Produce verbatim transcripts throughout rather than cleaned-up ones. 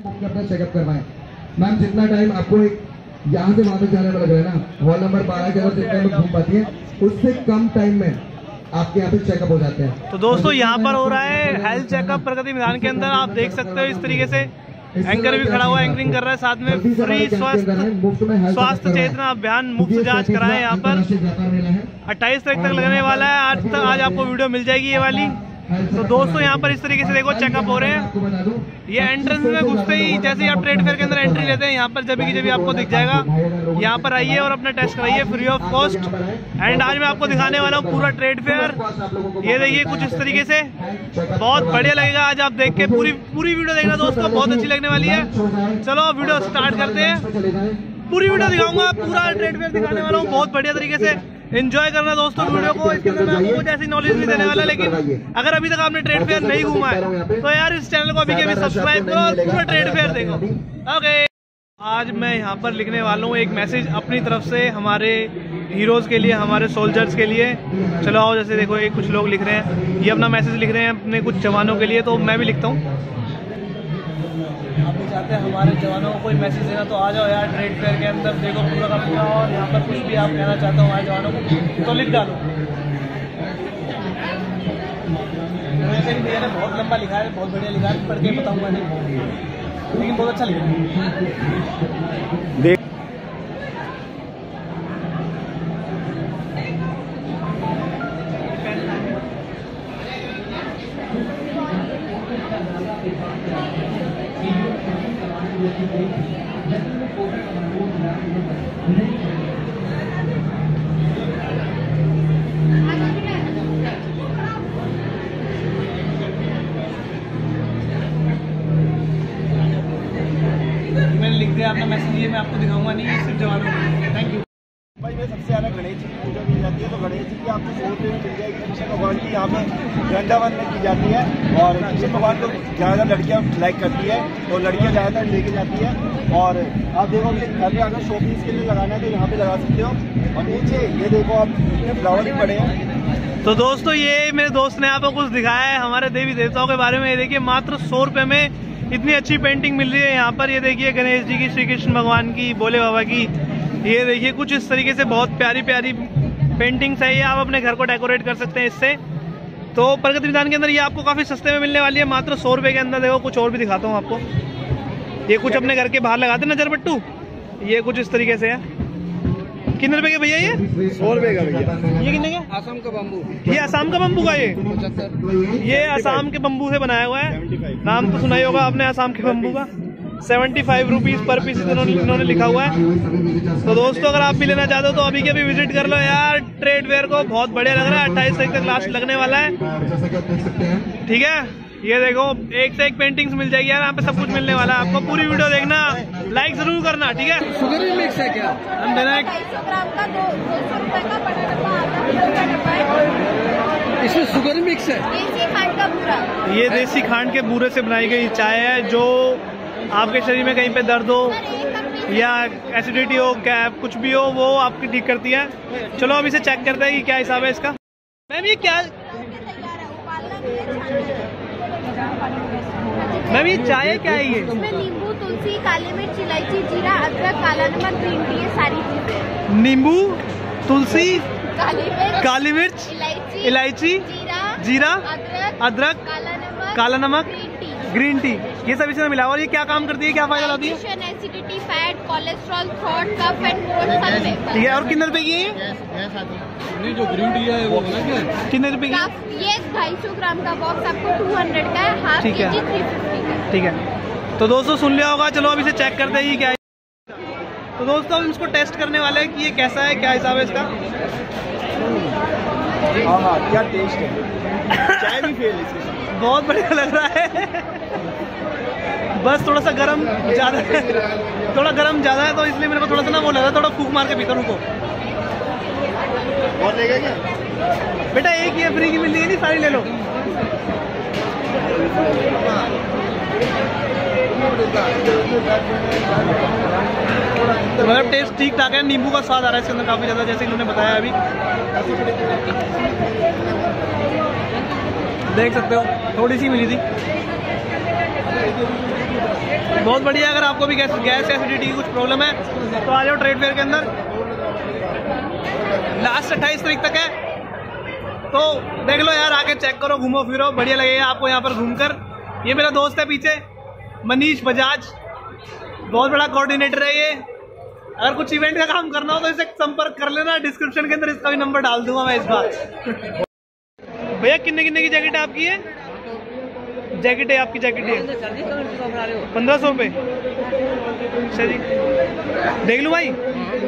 अपना चेकअप करवाएं। मैम जितना टाइम आपको एक यहाँ से वहां तक जाने में लग रहा है ना, हॉल नंबर बारह के अंदर जितना लोग घूम पाती है उससे कम टाइम में आपके यहाँ पे चेकअप हो जाते हैं। तो दोस्तों यहाँ पर हो रहा है हेल्थ चेकअप प्रगति मैदान के अंदर। आप देख सकते हो इस तरीके से एंकर भी खड़ा हुआ एंकरिंग कर रहा है, साथ में फ्री स्वास्थ्य स्वास्थ्य चेतना अभियान मुफ्त जांच कराएं। यहाँ पर अट्ठाईस तारीख तक लगने वाला है। आज तक आज आपको वीडियो मिल जाएगी ये वाली। तो दोस्तों यहाँ पर इस तरीके से देखो चेकअप हो रहे हैं। ये एंट्रेंस में घुसते ही जैसे ही आप ट्रेड फेयर के अंदर एंट्री लेते हैं, यहाँ पर जब की जब आपको दिख जाएगा। यहाँ पर आइए और अपना टेस्ट कराइए फ्री ऑफ कॉस्ट। एंड आज मैं आपको दिखाने वाला हूँ पूरा ट्रेड फेयर। ये देखिए कुछ इस तरीके से, बहुत बढ़िया लगेगा। आज आप देख के पूरी पूरी वीडियो देखना दोस्तों, बहुत अच्छी लगने वाली है। चलो वीडियो स्टार्ट करते हैं। पूरी वीडियो दिखाऊंगा, पूरा ट्रेड फेयर दिखाने वाला हूँ बहुत बढ़िया तरीके से। एंजॉय करना दोस्तों वीडियो को। इसके अंदर मैं आपको कुछ ऐसी नॉलेज नहीं देने वाला, लेकिन अगर अभी तक आपने ट्रेड फेयर नहीं घूमा है तो यार इस चैनल को अभी के अभी सब्सक्राइब करो और पूरा ट्रेड फेयर देखो। ओके, आज मैं यहाँ पर लिखने वाला हूँ एक मैसेज अपनी तरफ से हमारे हीरोज के लिए, हमारे सोल्जर्स के लिए। चलो आओ, जैसे देखो ये कुछ लोग लिख रहे हैं, ये अपना मैसेज लिख रहे हैं अपने कुछ जवानों के लिए, तो मैं भी लिखता हूँ। आप भी चाहते हैं हमारे जवानों को कोई मैसेज देना तो आ जाओ यार ट्रेड फेयर के अंदर, देखो पूरा का पूरा। और यहाँ पर कुछ भी आप कहना चाहते हो हमारे जवानों को तो लिख डालो। वैसे भी भैया ने बहुत लंबा लिखा है, बहुत बढ़िया लिखा है, पढ़ के बताऊंगा नहीं, लेकिन बहुत अच्छा लिखा है। मैंने लिख दिया अपना मैसेज, ये मैं आपको दिखाऊंगा नहीं, ये सिर्फ जवानों को। थैंक यू भाई। मैं सबसे ज़्यादा गणेश जी की पूजा की जाती है, तो गणेश जी की आपको सौ रुपये में मिल जाएगी। कृष्ण भगवान की यहाँ पे झंडा वंदन की जाती है, और कृष्ण भगवान को ज़्यादा लड़कियाँ लाइक करती है, तो लड़कियाँ ज़्यादातर लेके जाती है। और आप देखो कि घर में अगर शो पीस के लिए लगाना है तो यहाँ पे लगा सकते हो। और नीचे ये देखो आप इतने फ्लावर भी पड़े हैं। तो दोस्तों ये मेरे दोस्त ने आपको कुछ दिखाया है हमारे देवी देवताओं के बारे में। ये देखिए मात्र सौ रुपये में इतनी अच्छी पेंटिंग मिल रही है यहाँ पर। ये देखिए गणेश जी की, श्री कृष्ण भगवान की, भोले बाबा की। ये देखिए कुछ इस तरीके से बहुत प्यारी प्यारी पेंटिंग्स है। ये आप अपने घर को डेकोरेट कर सकते हैं इससे। तो प्रगति मैदान के अंदर ये आपको काफी सस्ते में मिलने वाली है, मात्र सौ रुपए के अंदर। देखो कुछ और भी दिखाता हूँ आपको। ये कुछ अपने घर के बाहर लगाते नजर बट्टू, ये कुछ इस तरीके से है। कितने रुपए के भैया ये? सौ रुपये का भैया। ये कितने का? आसाम का बम्बू। ये आसाम का बम्बू का, ये ये आसाम के बम्बू से बनाया हुआ है। नाम तो सुना ही होगा आपने आसाम के बम्बू का। Seventy five rupees per piece इन्होंने लिखा हुआ है। तो दोस्तों अगर आप भी लेना चाहते हो तो अभी के अभी विजिट कर लो यार ट्रेड फेयर को, बहुत बढ़िया लग रहा है। अट्ठाईस तारीख तक लास्ट लगने वाला है, ठीक है। ये देखो एक से एक पेंटिंग्स मिल जाएगी यार, यहाँ पे सब कुछ मिलने वाला है आपको। पूरी वीडियो देखना, लाइक जरूर करना, ठीक है। शुगर भी मिक्स है क्या? हम देना इसमें शुगर मिक्स है। देसी खांड का बूरा। ये देसी खांड के बूरे से बनाई गई चाय है, जो आपके शरीर में कहीं पे दर्द हो या एसिडिटी हो, क्या कुछ भी हो, वो आपकी ठीक करती है। चलो अब इसे चेक करते हैं कि क्या हिसाब है इसका। मैम ये क्या, मैम ये चाय क्या है? ये इसमें नींबू, तुलसी, काली मिर्च, इलायची, जीरा, अदरक, काला नमक, ग्रीन टी, ये सारी चीजें। नींबू, तुलसी, काली मिर्च, काली मिर्च, इलायची, इलायची, जीरा, जीरा, अदरक, अदरक, काला नमक, काला नमक, ग्रीन टी। ग्रीन टी, ये सब इसमें मिला। और ये क्या काम करती है, क्या फायदा लाती है? Acidity, fat, cholesterol, throat, cough and cold सब में। ठीक है। और कितने रुपए की है ये जो ग्रीन टी है वो कितने रुपए की? ये ढाई सौ ग्राम का बॉक्स आपको टू हंड्रेड का है, हाफ ठीक है। केजी थ्री फिफ्टी का। ठीक है। तो दोस्तों सुन लिया होगा, चलो अब इसे चेक करते हैं ये क्या है। तो दोस्तों हम इसको टेस्ट करने वाले हैं कि ये कैसा है, क्या हिसाब है इसका। हाँ हाँ क्या टेस्ट है। चाय भी फेल इसके, बहुत बढ़िया लग रहा है। बस थोड़ा सा गरम ज्यादा है, थोड़ा गरम ज्यादा है, तो इसलिए मेरे को थोड़ा सा ना वो लग रहा है, थोड़ा फूक मार के पीता रुको। और लेगा क्या बेटा? एक ही है, फ्री की मिल रही है, नहीं सारी ले लो। मतलब टेस्ट ठीक ठाक है, नींबू का स्वाद आ रहा है इसके अंदर काफी ज्यादा, जैसे इन्होंने बताया अभी। देख सकते हो थोड़ी सी मिली थी। बहुत बढ़िया। अगर आपको भी गैस गैस एसिडिटी की कुछ प्रॉब्लम है तो आ जाओ ट्रेड फेयर के अंदर। लास्ट अट्ठाईस तारीख तक है, तो देख लो यार, आके चेक करो, घूमो फिरो, बढ़िया लगेगा आपको यहाँ पर घूमकर। ये मेरा दोस्त है पीछे, मनीष बजाज, बहुत बड़ा कोऑर्डिनेटर है ये। अगर कुछ इवेंट का काम करना हो तो इसे संपर्क कर लेना, डिस्क्रिप्शन के अंदर इसका भी नंबर डाल दूंगा मैं इस बार। भैया कितने कितने की जैकेट आपकी है? जैकेट है आपकी, जैकेट है पंद्रह सौ रुपये। अच्छा जी, देख लूँ भाई।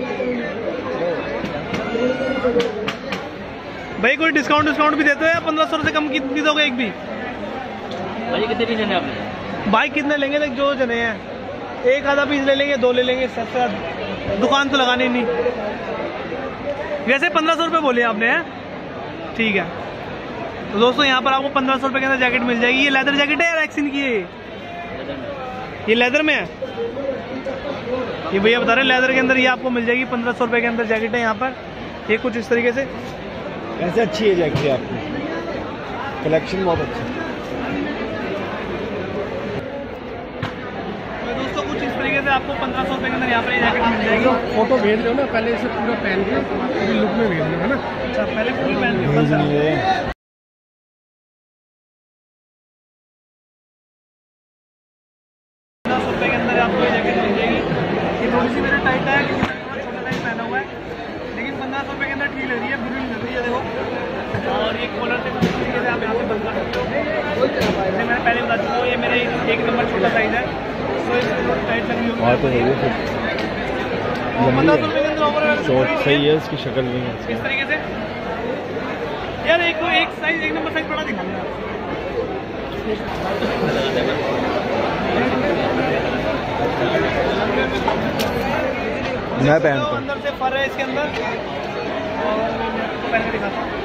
भाई कोई डिस्काउंट डिस्काउंट भी देते हो या पंद्रह सौ से कम की दोगे एक भी? भाई कितने पीस लेने आपने? भाई कितने लेंगे? देख जो जने हैं, एक आधा पीस ले लेंगे, दो ले लेंगे, सस्ता दुकान तो लगानी नहीं। वैसे पंद्रह सौ रुपये बोले आपने, हैं? ठीक है। तो दोस्तों यहाँ पर आपको पंद्रह सौ रुपये के अंदर जैकेट मिल जाएगी। ये लेदर जैकेट है या रैक्सिन की है? ये लेदर में है, ये भैया बता रहे हैं लेदर के अंदर ये आपको मिल जाएगी पंद्रह सौ रुपये के अंदर जैकेट है यहाँ पर। ये कुछ इस तरीके से, ऐसे अच्छी है जैकेट आपकी, कलेक्शन बहुत अच्छा है। दोस्तों कुछ इस तरीके से आपको पंद्रह सौ रुपये के अंदर यहाँ पर ये जैकेट मिल जाएगी। फोटो भेज दो ना, पहले इसे पूरा पहन के पूरी लुक में भेज दो, है ना? अच्छा, पहले फुल पहन के पंद्रह सौ रुपये के अंदर आपको ये जैकेट मिल जाएगी। ये थोड़ी सी मेरे टाइट है, छोटा टाइट पहना हुआ है, लेकिन पंद्रह सौ रुपये के अंदर ठीक लग रही है, बुरी नहीं लग रही है देखो। और ये कॉलर से कुछ इस तरीके से आप यहाँ से बंद कर सकते हो। जैसे मैंने पहले बता चुका हूँ, ये मेरे एक नंबर छोटा साइज है, तो इसमें टाइट लगी हुई है। पंद्रह सौ रुपये के अंदर सही है, इसकी शक्ल नहीं है इस तरीके से। यार एक एक साइज, एक नंबर साइज बड़ा दिखा देना। मैं पहनता हूं। अंदर से फर है इसके अंदर, और मैं पहन के दिखाता हूँ।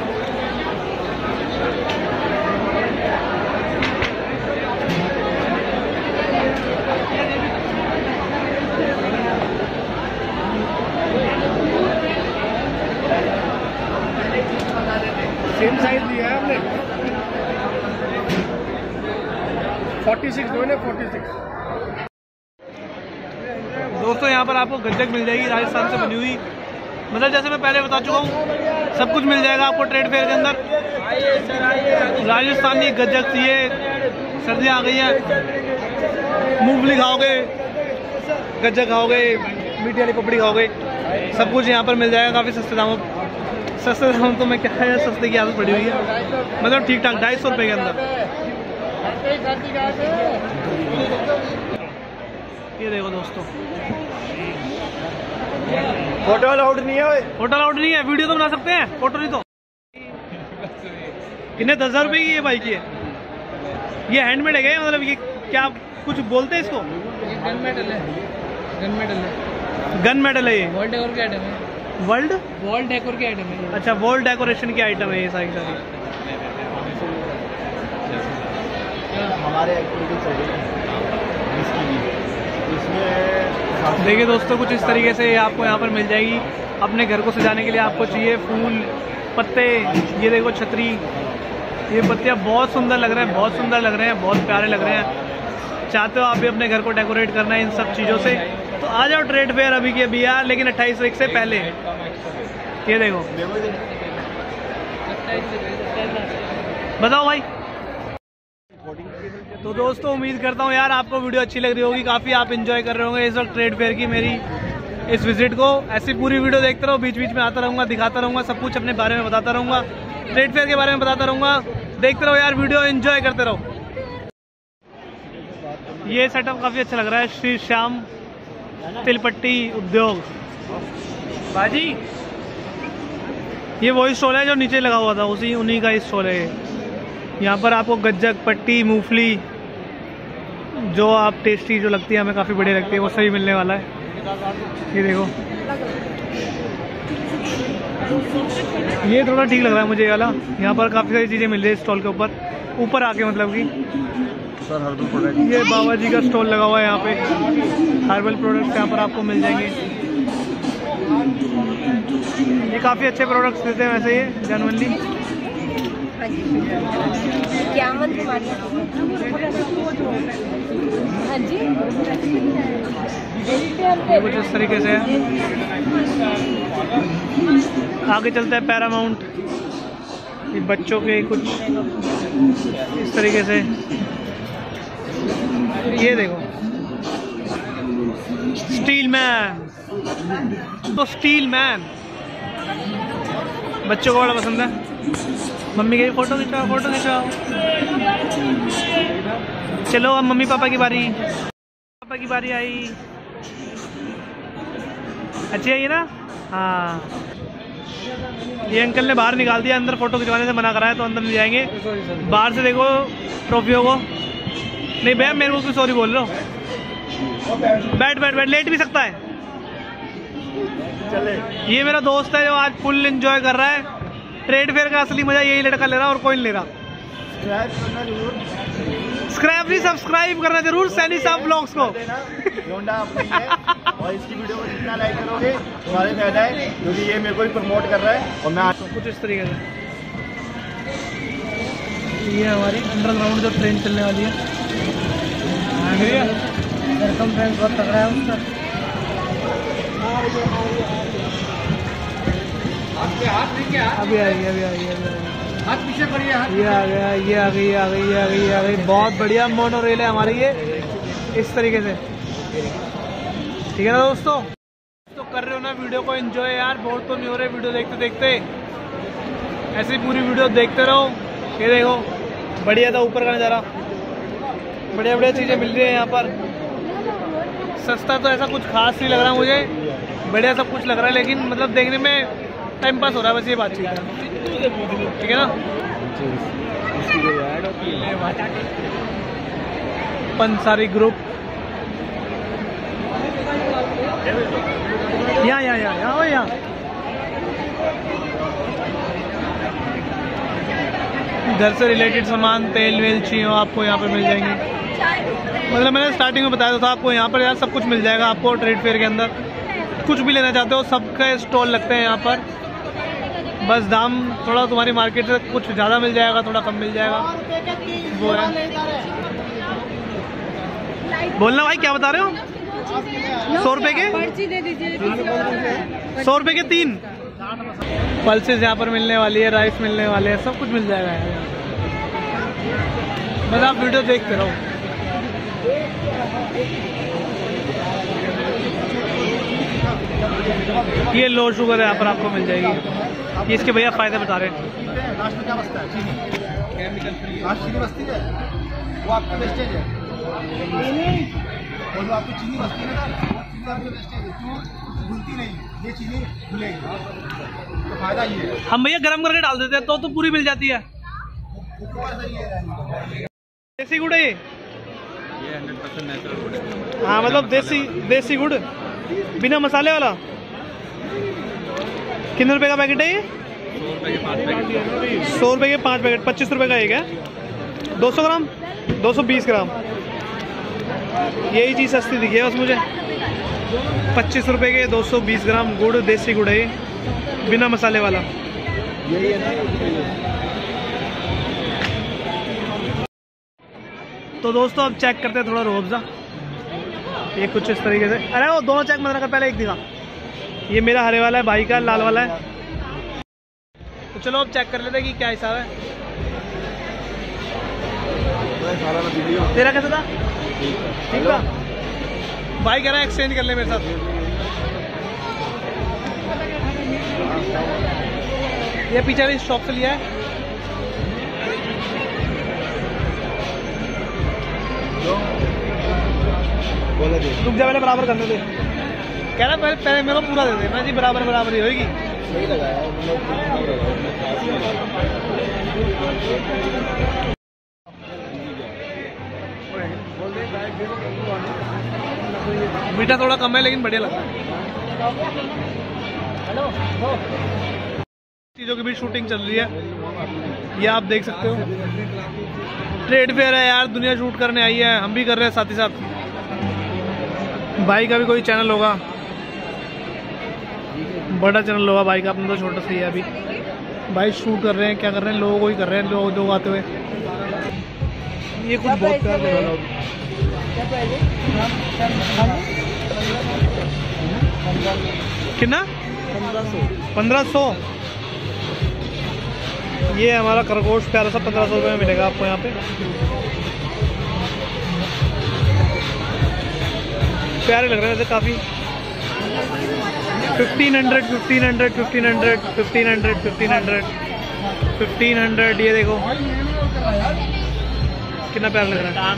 सेम साइज दिया है आपने, छियालीस दो ने छियालीस। दोस्तों यहाँ पर आपको गज्जक मिल जाएगी राजस्थान से बनी हुई, मतलब जैसे मैं पहले बता चुका हूँ सब कुछ मिल जाएगा आपको ट्रेड फेयर के अंदर। राजस्थानी गज्जक चाहिए, सर्दी आ गई है, मूंगफली खाओगे, गज्जक खाओगे, मीठी वाली पपड़ी खाओगे, सब कुछ यहाँ पर मिल जाएगा काफ़ी सस्ते दामों। सस्ते दाम तो मैं क्या है, सस्ते की आदत पड़ी हुई है, मतलब ठीक ठाक ढाई सौ रुपये के अंदर। ये देखो दोस्तों, फोटो अलाउड नहीं है, फोटो अलाउड नहीं है, वीडियो तो बना सकते हैं, फोटो नहीं। तो कितने दस हजार रुपये की ये बाइक है? ये हैंडमेड है क्या? मतलब ये क्या कुछ बोलते हैं इसको? गन मेडल है, गन मेडल है, गन मेडल है ये। वर्ल्ड डेकोर के आइटम है, वर्ल्ड वर्ल्ड डेकोर के आइटम है। अच्छा, वर्ल्ड डेकोरेशन की आइटम है ये सारी सारी। हमारे एक्टिविटी चल रही है इसकी भी, इसमें देखिए दोस्तों कुछ इस तरीके से आपको यहाँ पर मिल जाएगी। अपने घर को सजाने के लिए आपको चाहिए फूल, पत्ते, ये देखो छतरी, ये पत्तियाँ बहुत सुंदर लग रहे हैं, बहुत सुंदर लग रहे हैं, बहुत प्यारे लग रहे हैं। चाहते हो आप भी अपने घर को डेकोरेट करना है इन सब चीज़ों से, तो आ जाओ ट्रेड फेयर अभी के अभी यार, लेकिन अट्ठाईस तारीख से पहले। ये देखो, बताओ भाई। तो दोस्तों उम्मीद करता हूँ यार आपको वीडियो अच्छी लग रही होगी, काफ़ी आप एंजॉय कर रहे होंगे इस वक्त ट्रेड फेयर की मेरी इस विजिट को। ऐसी पूरी वीडियो देखते रहो, बीच बीच में आता रहूँगा, दिखाता रहूँगा, सब कुछ अपने बारे में बताता रहूँगा, ट्रेड फेयर के बारे में बताता रहूँगा। देखते रहो यार वीडियो, एंजॉय करते रहो। ये सेटअप काफ़ी अच्छा लग रहा है, श्री श्याम तिलपट्टी उद्योग बाजी। ये वही स्टॉल है जो नीचे लगा हुआ था, उसी उन्हीं का स्टॉल है ये। यहाँ पर आपको गज्जक, पट्टी, मूंगफली, जो आप टेस्टी जो लगती है हमें काफ़ी बढ़िया लगती है, वो सभी मिलने वाला है। ये देखो, ये थोड़ा ठीक लग रहा है मुझे ये वाला। यहाँ पर काफ़ी सारी चीज़ें मिल रही है स्टॉल के ऊपर, ऊपर आके मतलब कि सर हर्बल प्रोडक्ट, ये बाबा जी का स्टॉल लगा हुआ है यहाँ पे, हर्बल प्रोडक्ट्स यहाँ पर आपको मिल जाएंगे। ये काफ़ी अच्छे प्रोडक्ट्स देते हैं वैसे ये जेन्युइनली। क्या मन तुम्हारी? हाँ जी, ये कुछ इस तरीके से है। आगे चलते हैं पैरामाउंट, ये बच्चों के कुछ इस तरीके से। ये देखो स्टील मैन, तो स्टील मैन बच्चों को बड़ा पसंद है। मम्मी के फोटो खिंचाओ, फोटो खिंचाओ। चलो अब मम्मी पापा की बारी, पापा की बारी आई। अच्छी है ये ना। हाँ, ये अंकल ने बाहर निकाल दिया, अंदर फोटो खिंचवाने से मना कराया तो अंदर नहीं जाएंगे। बाहर से देखो ट्रॉफियों को। नहीं भैया मेरे को क्यों सॉरी बोल रहे हो। बैठ बैठ बैठ, लेट भी सकता है। चले। ये मेरा दोस्त है जो आज फुल एंजॉय कर रहा है। ट्रेड फेयर का असली मजा यही लड़का ले रहा है और कोई नहीं ले रहा। सब्सक्राइब नहीं, सब्सक्राइब करना जरूर सैनी साहब ब्लॉग्स को। होंडा अपनी है और इसकी वीडियो को जितना लाइक करोगे तुम्हारे फायदा है, क्योंकि ये मेरे को भी प्रमोट कर रहा है। और मैं तो कुछ इस तरीके से ये हमारी अंडरग्राउंड जो ट्रेन चलने वाली है। सर्कमफ्रेंस बहुत तगड़ा है उसका। अभी आ गई, अभी आ गई, अभी आ गई। हाथ पीछे करिए, हाथ ये आ गया, ये आ गई, आ गई, आ गई, आ गई। बहुत बढ़िया मोनो रेल है हमारी ये, इस तरीके से। ठीक है ना दोस्तों, तो कर रहे हो ना वीडियो को एंजॉय यार। बोर तो नहीं हो रहे वीडियो देखते देखते, ऐसी पूरी वीडियो देखते रहो। ये देखो बढ़िया था ऊपर का नज़ारा, बढ़िया बढ़िया चीज़ें मिल रही है यहाँ पर। सस्ता तो ऐसा कुछ खास नहीं लग रहा मुझे, बढ़िया सब कुछ लग रहा है, लेकिन मतलब देखने में टाइम पास हो रहा है, बस ये बातचीत है। ठीक है ना। पंसारी ग्रुप यहाँ यहाँ यहाँ यहाँ यहाँ घर से रिलेटेड सामान, तेल वेल चाहिए आपको यहाँ पे मिल जाएंगे। मतलब मैंने स्टार्टिंग में बताया था आपको, यहाँ पर यार सब कुछ मिल जाएगा आपको। ट्रेड फेयर के अंदर कुछ भी लेना चाहते हो सबके स्टॉल लगते हैं यहाँ पर। बस दाम थोड़ा तुम्हारी मार्केट से कुछ ज़्यादा मिल जाएगा, थोड़ा कम मिल जाएगा, वो है। बोलना भाई क्या बता रहे हो। सौ रुपए के पर्ची दे दीजिए। सौ रुपए के तीन पल्सेस यहाँ पर मिलने वाली है, राइस मिलने वाले हैं, सब कुछ मिल जाएगा यहाँ। बस आप वीडियो देखते रहो। ये लो शुगर है यहाँ पर आपको मिल जाएगी। ये इसके भैया फायदे बता रहे हैं। लास्ट में क्या बचता है? चीनी। लास्ट चीनी बचती है, वो आपका वेस्टेज है। और जो आपकी चीनी बचती है ना, वो चीनी आपकी वेस्टेज है, क्यों घुलती नहीं, ये चीनी घुलेगी, तो फायदा ये है। हम भैया गर्म करके डाल देते हैं तो तो पूरी मिल जाती है। देसी गुड़ है ये, हंड्रेड परसेंट नेचुरल गुड़। हाँ मतलब देसी देसी गुड़ बिना मसाले वाला। कितने रुपए का पैकेट है ये? सौ रुपए के पाँच पैकेट। सौ रुपए के पाँच पैकेट, पच्चीस रुपए का एक है। दो सौ ग्राम, दो सौ बीस ग्राम। यही चीज़ सस्ती दिखी है बस मुझे। पच्चीस रुपए के दो सौ बीस ग्राम गुड़, देसी गुड़ है ये, बिना मसाले वाला। तो दोस्तों अब चेक करते हैं थोड़ा रूह-अफ़ज़ा। ये कुछ इस तरीके से। अरे वो दोनों चेक मत कर, पहले एक दिखा। ये मेरा हरे वाला है, भाई का लाल वाला है। तो चलो अब चेक कर लेते हैं कि क्या हिसाब है। तेरा कैसा था? ठीक था। भाई कह रहा है एक्सचेंज कर ले मेरे साथ। ये पीछे वाली शॉप से लिया है। रुक जा, पहले बराबर करने दे। कह रहा पहले पहले मेरे को पूरा दे दे। मैं जी बराबर बराबर ही होगी। सही लगाया मीठा थोड़ा कम है लेकिन बढ़िया लगता है। चीज़ों की भी शूटिंग चल रही है, ये आप देख सकते हो। ट्रेड फेयर है यार, दुनिया शूट करने आई है, हम भी कर रहे हैं साथ ही साथ। भाई का भी कोई चैनल होगा, बड़ा चैनल होगा भाई का, अपना तो छोटा सा ही है अभी। भाई शूट कर रहे हैं, क्या कर रहे हैं, लोगों को ही कर रहे हैं, लोग लोग आते हुए। ये कुछ बहुत प्यार कितना? पंद्रह सौ। ये हमारा खरगोश प्यारा सा पंद्रह सौ रुपये में मिलेगा आपको यहाँ पे। प्यारे लग रहे हैं काफ़ी। Fifteen hundred fifteen hundred fifteen hundred fifteen hundred fifteen hundred fifteen hundred ये देखो कितना प्यारा लग रहा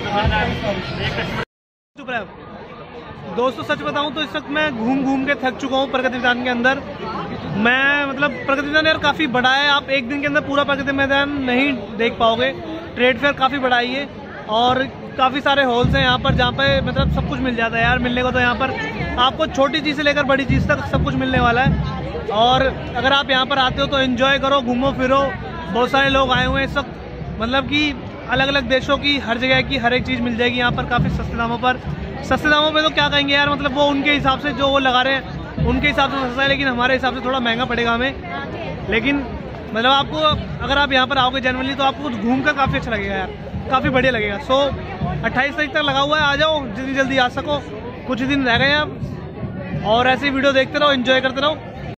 है। दोस्तों सच बताऊं तो इस वक्त मैं घूम घूम के थक चुका हूं प्रगति मैदान के अंदर। मैं मतलब प्रगति मैदान यार काफ़ी बड़ा है, आप एक दिन के अंदर पूरा प्रगति मैदान नहीं देख पाओगे। ट्रेड फेयर काफ़ी बड़ा है ये, और काफ़ी सारे हॉल्स हैं यहाँ पर जहाँ पे मतलब सब कुछ मिल जाता है यार। मिलने को तो यहाँ पर आपको छोटी चीज़ से लेकर बड़ी चीज़ तक सब कुछ मिलने वाला है। और अगर आप यहाँ पर आते हो तो एंजॉय करो, घूमो फिरो। बहुत सारे लोग आए हुए हैं इस वक्त, मतलब कि अलग अलग देशों की, हर जगह की हर एक चीज़ मिल जाएगी यहाँ पर काफ़ी सस्ते दामों पर। सस्ते दामों पे तो क्या कहेंगे यार, मतलब वो उनके हिसाब से जो वो लगा रहे हैं उनके हिसाब से सस्ता है, लेकिन हमारे हिसाब से थोड़ा महंगा पड़ेगा हमें। लेकिन मतलब आपको अगर आप यहाँ पर आओगे जनवरी तो आपको घूम कर काफ़ी अच्छा लगेगा यार, काफ़ी बढ़िया लगेगा। सो अट्ठाईस तारीख तक लगा हुआ है, आ जाओ जितनी जल्दी आ सको, कुछ दिन रह गए हैं अब। और ऐसे वीडियो देखते रहो, एंजॉय करते रहो।